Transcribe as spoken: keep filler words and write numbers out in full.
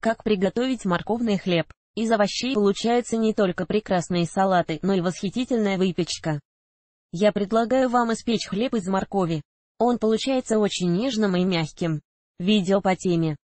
Как приготовить морковный хлеб? Из овощей получаются не только прекрасные салаты, но и восхитительная выпечка. Я предлагаю вам испечь хлеб из моркови. Он получается очень нежным и мягким. Видео по теме.